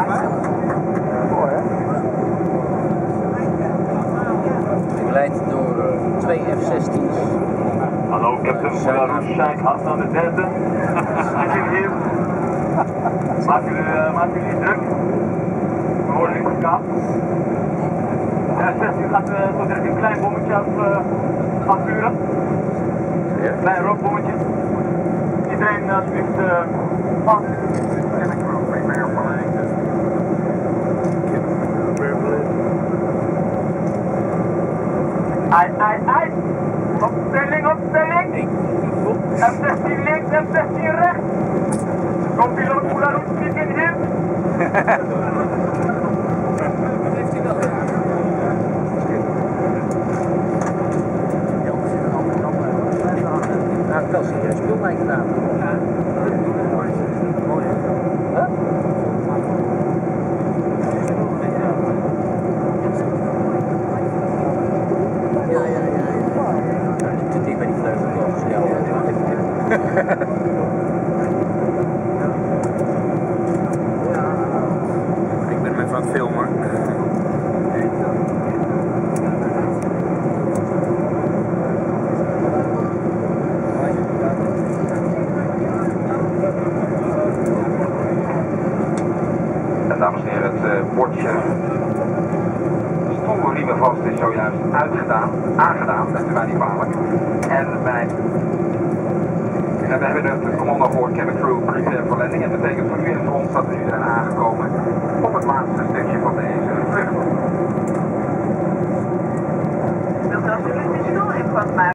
Begeleid door 2 F-16's. Hallo, Captain Moularouche Sheikh Hassan de derde. Zit hier. Maakt jullie niet druk? We worden niet gekaapt. De F-16 gaat zo direct een klein bommetje afvuren. Een klein rookbommetje. Iedereen alsjeblieft vast. Ai. Opstelling. F-16 links, F-16 rechts. Komt piloot Moularouche niet in hier? Heeft hij wel, ja. Nou, wel serieus spul mij gedaan. Mooi, hè? Huh? Ja. Te dik bij die vleugels. Ik ben met wat filmen. En dames en heren, het bordje stoelriemen vast is zojuist aangedaan, dat is mij niet kwalijk. En we hebben het commando gehoord, cabin crew prepare for landing. En dat betekent voor u en voor ons dat we nu zijn aangekomen